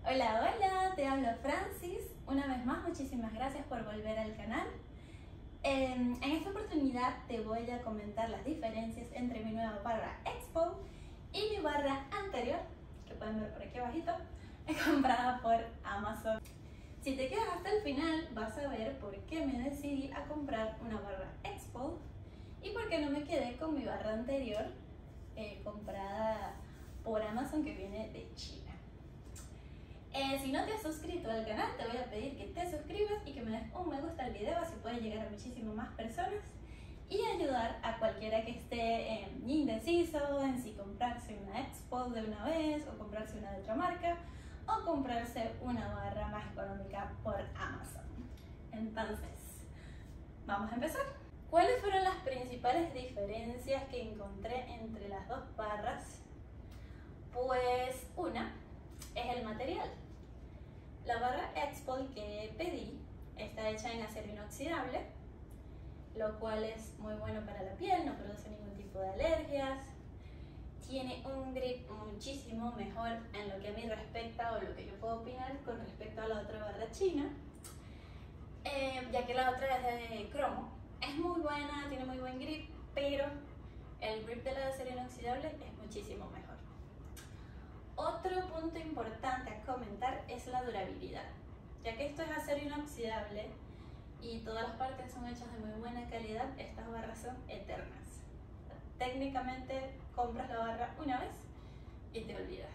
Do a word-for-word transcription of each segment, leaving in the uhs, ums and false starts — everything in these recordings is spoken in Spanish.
Hola, hola, te hablo Francis. Una vez más, muchísimas gracias por volver al canal. En esta oportunidad te voy a comentar las diferencias entre mi nueva barra Expo y mi barra anterior, que pueden ver por aquí abajito, comprada por Amazon. Si te quedas hasta el final vas a ver por qué me decidí a comprar una barra Expo y por qué no me quedé con mi barra anterior eh, comprada por Amazon, que viene de China. Eh, si no te has suscrito al canal, te voy a pedir que te suscribas y que me des un me gusta al video, así puede llegar a muchísimas más personas y ayudar a cualquiera que esté eh, indeciso en si comprarse una Expo de una vez o comprarse una de otra marca o comprarse una barra más económica por Amazon. Entonces, vamos a empezar. ¿Cuáles fueron las principales diferencias que encontré entre las dos barras? Pues una es el material. La barra Expo que pedí está hecha en acero inoxidable, lo cual es muy bueno para la piel, no produce ningún tipo de alergias, tiene un grip muchísimo mejor en lo que a mí respecta o lo que yo puedo opinar con respecto a la otra barra china, eh, ya que la otra es de cromo. Es muy buena, tiene muy buen grip, pero el grip de la de acero inoxidable es muchísimo mejor. Otro punto importante a comentar es la durabilidad, ya que esto es acero inoxidable y todas las partes son hechas de muy buena calidad. Estas barras son eternas. Técnicamente compras la barra una vez y te olvidas.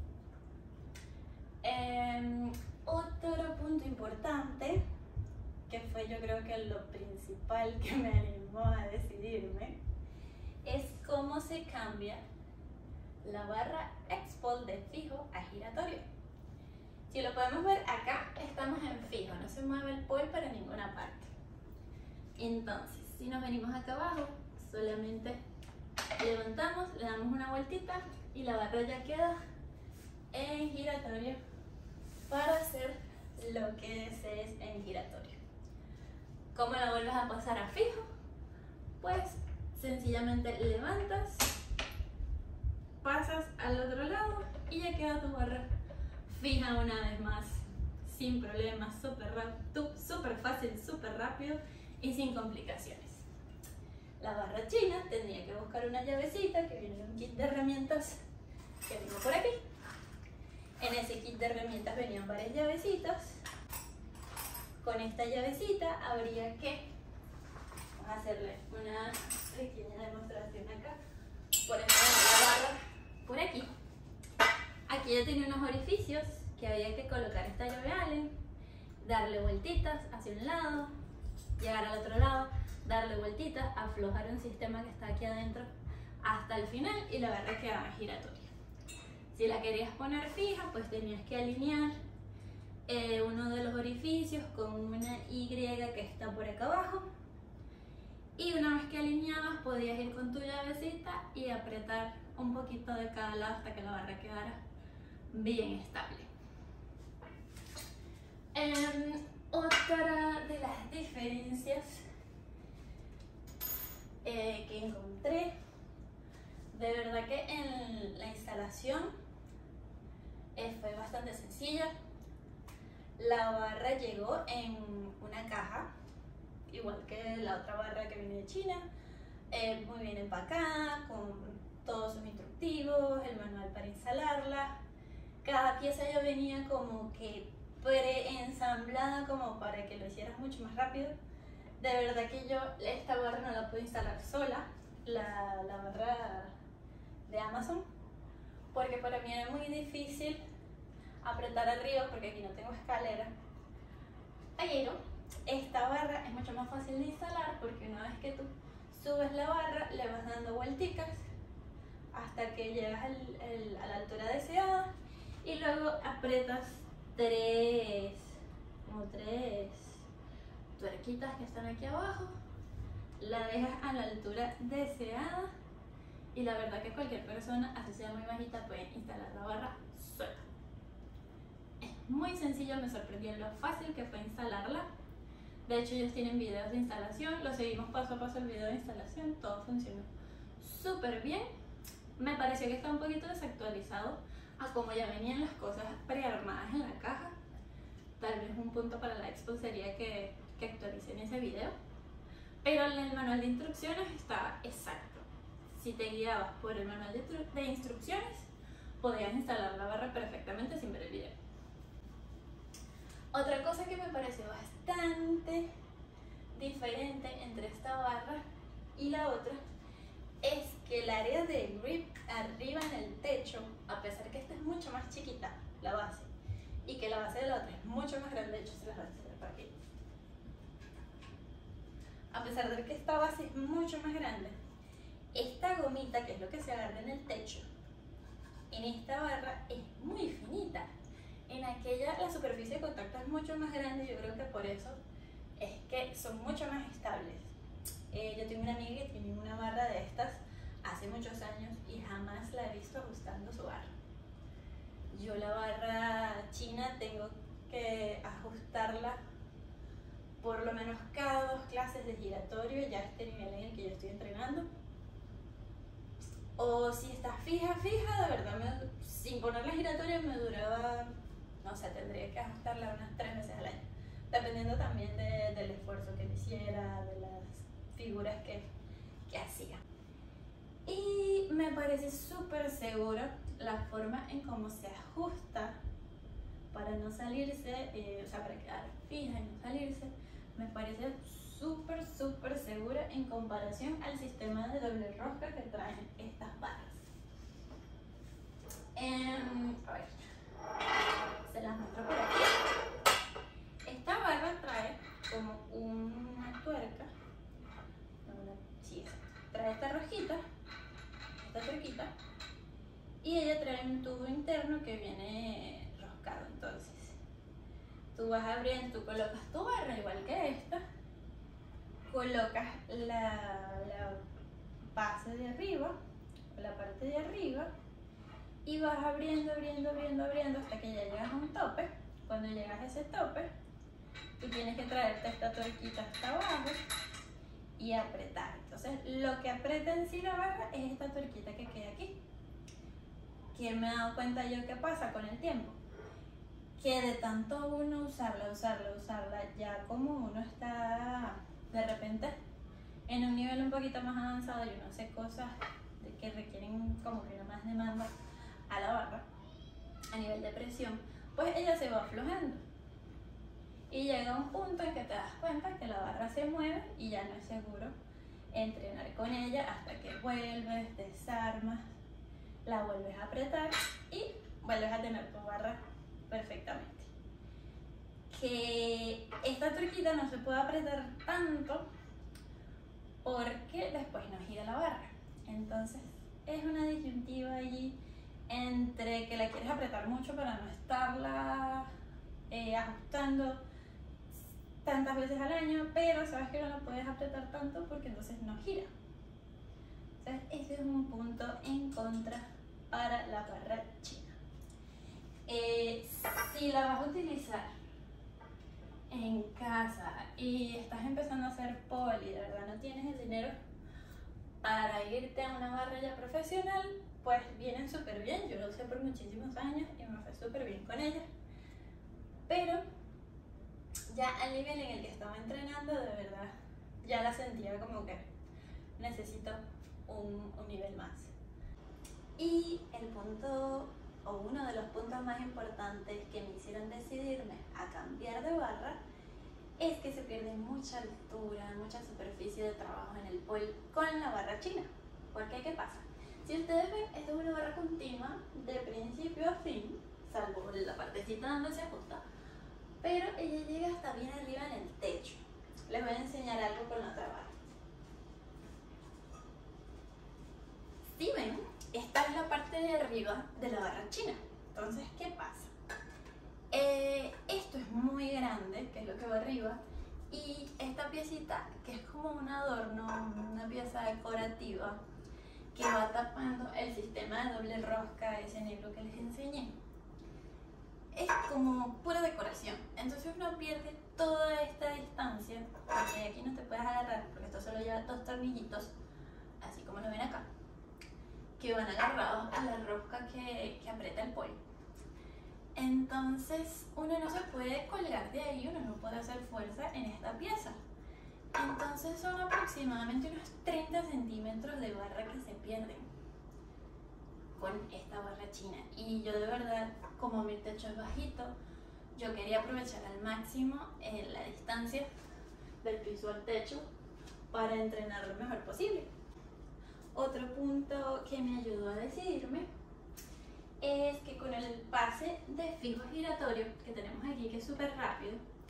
Eh, otro punto importante, que fue yo creo que lo principal que me animó a decidirme, es cómo se cambia la barra Expo de fijo a giratorio. Si lo podemos ver acá, estamos en fijo, no se mueve el pol para ninguna parte. Entonces, si nos venimos acá abajo, solamente levantamos, le damos una vueltita y la barra ya queda en giratorio para hacer lo que desees en giratorio. ¿Cómo la vuelves a pasar a fijo? Pues sencillamente levantas, pasas al otro lado y ya queda tu barra fija una vez más, sin problemas, súper súper fácil, súper rápido y sin complicaciones. La barra china tendría que buscar una llavecita que viene en un kit de herramientas que tengo por aquí. En ese kit de herramientas venían varias llavecitas. Con esta llavecita habría que, vamos a hacerle una pequeña demostración acá. Por ejemplo, la barra por aquí. Aquí ya tenía unos orificios que había que colocar esta llave Allen, darle vueltitas hacia un lado, llegar al otro lado, darle vueltitas, aflojar un sistema que está aquí adentro hasta el final y la barra quedaba giratoria. Si la querías poner fija, pues tenías que alinear eh, uno de los orificios con una Y que está por acá abajo. Y una vez que alineabas podías ir con tu llavecita y apretar un poquito de cada lado hasta que la barra quedara bien estable. Eh, otra de las diferencias eh, que encontré, de verdad que en la instalación eh, fue bastante sencilla. La barra llegó en una caja, igual que la otra barra que viene de China, eh, muy bien empacada, con todos sus instructivos, el manual para instalarla. Cada pieza ya venía como que preensamblada como para que lo hicieras mucho más rápido. De verdad que yo esta barra no la pude instalar sola, la, la barra de Amazon, porque para mí era muy difícil apretar arriba porque aquí no tengo escalera. Pero esta barra es mucho más fácil de instalar porque una vez que tú subes la barra le vas dando vuelticas hasta que llegas al, el, a la altura deseada y luego aprietas tres, como tres tuerquitas que están aquí abajo, la dejas a la altura deseada y la verdad que cualquier persona, así sea muy bajita, puede instalar la barra sola. Es muy sencillo, me sorprendió lo fácil que fue instalarla. De hecho, ellos tienen videos de instalación, lo seguimos paso a paso el video de instalación, todo funcionó súper bien. Me pareció que está un poquito desactualizado a como ya venían las cosas prearmadas en la caja. Tal vez un punto para la expo sería que, que actualicen ese video, pero en el manual de instrucciones está exacto. Si te guiabas por el manual de, de instrucciones, podías instalar la barra perfectamente sin ver el video. Otra cosa que me pareció bastante diferente entre esta barra y la otra es que el área de grip arriba en el techo, a pesar que esta es mucho más chiquita, la base, y que la base de la otra es mucho más grande, de hecho se las voy a hacer para aquí. A pesar de que esta base es mucho más grande, esta gomita, que es lo que se agarra en el techo, en esta barra es muy finita. En aquella la superficie de contacto es mucho más grande, yo creo que por eso es que son mucho más estables. Eh, yo tengo una amiga que tiene una barra de estas hace muchos años y jamás la he visto ajustando su barra. Yo la barra china tengo que ajustarla por lo menos cada dos clases de giratorio, ya a este nivel en el que yo estoy entrenando. O si está fija, fija, de verdad, me, sin ponerla giratoria me duraba, no sé, tendría que ajustarla unas tres veces al año, dependiendo también de, del esfuerzo que me hiciera, de las figuras que, que hacía. Y me parece súper seguro la forma en cómo se ajusta para no salirse, eh, o sea, para quedar fija y no salirse. Me parece súper, súper segura en comparación al sistema de doble rosca que traen estas barras. Eh, a ver, se las muestro por aquí. Esta barra trae como una tuerca, una, sí, trae esta rosquita, esta tuerquita, y ella trae un tubo interno que viene roscado. Entonces tú vas abriendo, tú colocas tu barra igual que esta, colocas la, la base de arriba, la parte de arriba, y vas abriendo, abriendo, abriendo, abriendo hasta que ya llegas a un tope. Cuando llegas a ese tope, tú tienes que traerte esta tuerquita hasta abajo y apretar. Entonces lo que aprieta en sí la barra es esta tuerquita que queda aquí. ¿Qué me he dado cuenta yo que pasa con el tiempo? Que de tanto uno usarla, usarla, usarla, ya como uno está de repente en un nivel un poquito más avanzado y uno hace cosas de que requieren como que una más demanda a la barra a nivel de presión, pues ella se va aflojando y llega un punto en que te das cuenta que la barra se mueve y ya no es seguro entrenar con ella hasta que vuelves, desarmas, la vuelves a apretar y vuelves a tener tu barra perfectamente. Que esta tuerquita no se puede apretar tanto porque después no gira la barra. Entonces es una disyuntiva allí entre que la quieres apretar mucho para no estarla eh, ajustando tantas veces al año, pero sabes que no la puedes apretar tanto porque entonces no gira. Entonces ese es un punto en contra para la barra china. Eh, si la vas a utilizar en casa y estás empezando a hacer poli, de verdad no tienes el dinero para irte a una barra ya profesional, pues vienen súper bien. Yo lo usé por muchísimos años y me fue súper bien con ella, pero ya al nivel en el que estaba entrenando, de verdad ya la sentía como que necesito un, un nivel más. Y el punto, o uno de los puntos más importantes que me hicieron decidirme a cambiar de barra, es que se pierde mucha altura, mucha superficie de trabajo en el pole con la barra china. Porque ¿qué pasa? Si ustedes ven, esta es una barra continua de principio a fin, salvo la partecita donde se ajusta, pero ella llega hasta bien arriba en el techo. Les voy a enseñar algo con la otra barra. Si ven, esta es la parte de arriba de la barra china. Entonces, ¿qué pasa? Eh, esto es muy grande, que es lo que va arriba, y esta piecita, que es como un adorno, una pieza decorativa, que va tapando el sistema de doble rosca, ese negro que les enseñé, es como pura decoración. Entonces uno pierde toda esta distancia, porque aquí no te puedes agarrar, porque esto solo lleva dos tornillitos, así como lo ven acá, que van agarrados a la rosca que, que aprieta el pol. Entonces uno no se puede colgar de ahí, uno no puede hacer fuerza en esta pieza. Entonces son aproximadamente unos treinta centímetros de barra que se pierden con esta barra china. Y yo de verdad, como mi techo es bajito, yo quería aprovechar al máximo eh, la distancia del piso al techo para entrenar lo mejor posible. Otro punto que me ayudó a decidirme es que con el pase de fijo giratorio que tenemos aquí, que es súper rápido,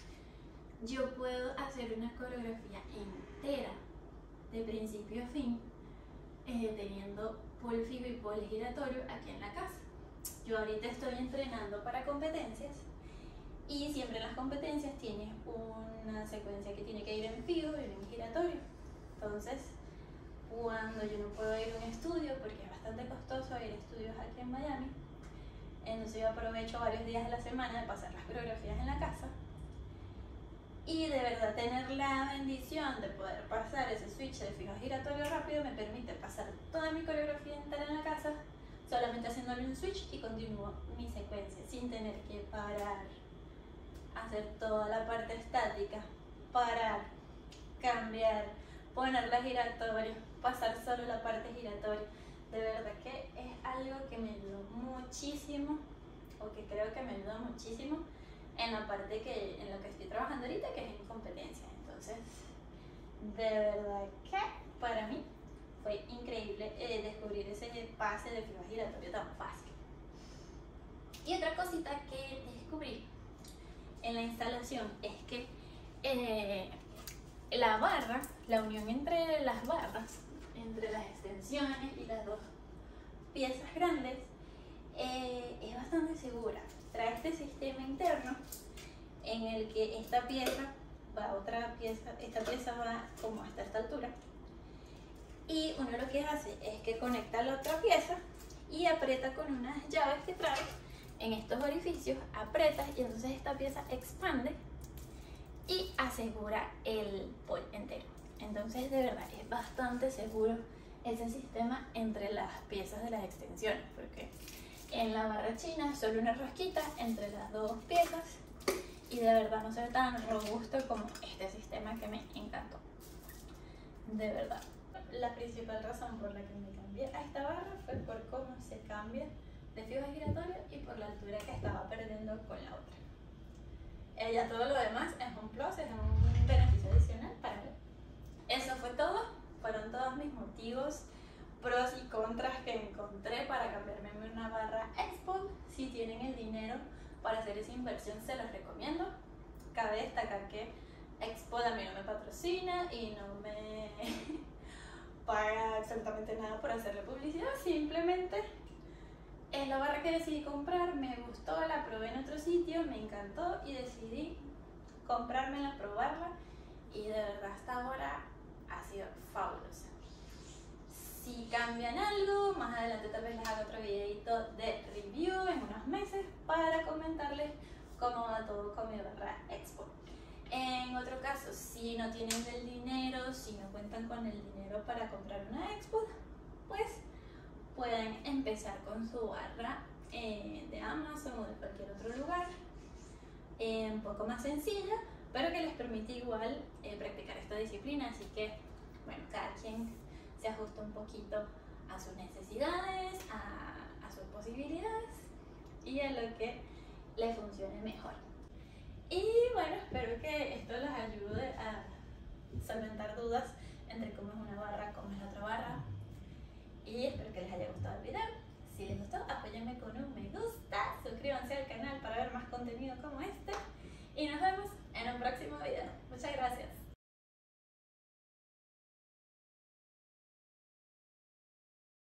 yo puedo hacer una coreografía entera, de principio a fin, eh, teniendo pole fijo y pole giratorio aquí en la casa. Yo ahorita estoy entrenando para competencias y siempre en las competencias tienes una secuencia que tiene que ir en fijo y en giratorio. Entonces, cuando yo no puedo ir a un estudio, porque es bastante costoso ir a estudios aquí en Miami, entonces yo aprovecho varios días de la semana de pasar las coreografías en la casa. Y de verdad tener la bendición de poder pasar ese switch de fijo a giratorio rápido me permite pasar toda mi coreografía entera en la casa solamente haciéndole un switch y continúo mi secuencia sin tener que parar, hacer toda la parte estática, parar, cambiar, poner la giratoria, pasar solo la parte giratoria. De verdad que es algo que me ayudó muchísimo, o que creo que me ayuda muchísimo en la parte que, en lo que estoy trabajando ahorita, que es en competencia. Entonces, de verdad que para mí fue increíble eh, descubrir ese pase de fijo giratorio tan fácil. Y otra cosita que descubrí en la instalación es que eh, la barra, la unión entre las barras, entre las extensiones y las dos piezas grandes, eh, es bastante segura. Trae este sistema interno en el que esta pieza va a otra pieza, esta pieza va como hasta esta altura, y uno lo que hace es que conecta la otra pieza y aprieta con unas llaves que trae en estos orificios, aprietas y entonces esta pieza expande y asegura el pol entero. Entonces de verdad es bastante seguro ese sistema entre las piezas de las extensiones, porque en la barra china es solo una rosquita entre las dos piezas y de verdad no se ve tan robusto como este sistema, que me encantó. De verdad. La principal razón por la que me cambié a esta barra fue por cómo se cambia de fijo a giratorio y por la altura que estaba perdiendo con la otra. Eh, ya todo lo demás es un plus, es un beneficio adicional para mí. Eso fue todo, fueron todos mis motivos, pros y contras que encontré para cambiarme a una barra X-Pole. Si tienen el dinero para hacer esa inversión, se los recomiendo. Cabe destacar que X-Pole a mí no me patrocina y no me paga absolutamente nada por hacerle publicidad, simplemente es la barra que decidí comprar, me gustó, la probé en otro sitio, me encantó y decidí comprármela, probarla, y de verdad hasta ahora ha sido fabulosa. Si cambian algo, más adelante tal vez les haga otro videito de review en unos meses para comentarles cómo va todo con mi barra X-Pole. En otro caso, si no tienen el dinero, si no cuentan con el dinero para comprar una X-Pole, pues pueden empezar con su barra eh, de Amazon o de cualquier otro lugar, eh, un poco más sencilla, pero que les permite igual eh, practicar esta disciplina. Así que, bueno, cada quien se ajusta un poquito a sus necesidades, a, a sus posibilidades y a lo que les funcione mejor. Y bueno, espero que esto les ayude a solventar dudas entre cómo es una barra, cómo es la otra barra. Y espero que les haya gustado el video. Si les gustó, apóyenme con un me gusta, suscríbanse al canal para ver más contenido como este y nos vemos en un próximo video. Muchas gracias.